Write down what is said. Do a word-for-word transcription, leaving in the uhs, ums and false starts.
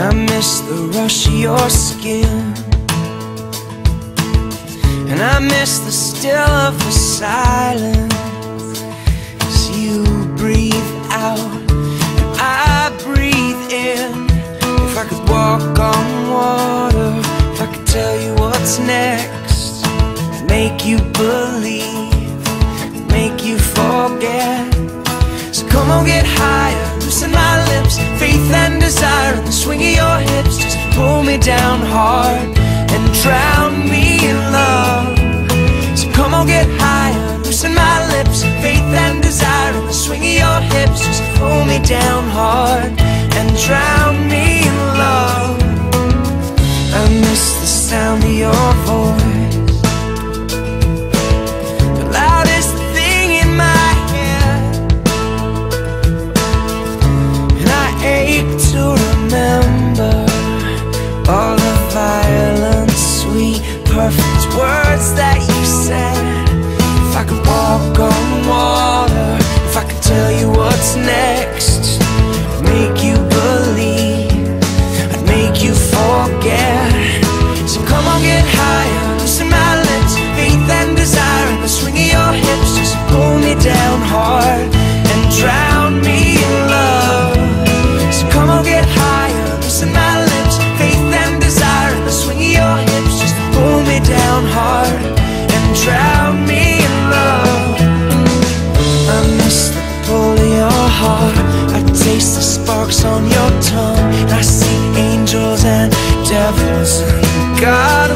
I miss the rush of your skin, and I miss the still of the silence as you breathe out and I breathe in. If I could walk on water, if I could tell you what's next, make you believe, make you forget. So come on, get higher, loosen my lips, faith and desire in the swing of your hips. Just pull me down hard and drown me in love. So come on, get higher, loosen my lips, faith and desire in the swing of your hips. Just pull me down hard and drown me in love. I miss the sound of your voice, the loudest thing in my head, and I ache to remember all the violent, sweet, perfect words that you said. If I could walk on water, if I could tell you what's next, make you believe, I'd make you forget. So come on, get higher, loosen my lips, faith and desire in the swing of your hips. Just pull me down hard and drown me in love. So come on, get higher, loosen my lips, faith and desire in the swing of your hips. Just pull me down hard and drown me in love. I miss the pull of your heart, I taste the sparks on your tongue, and I see angels and devils and God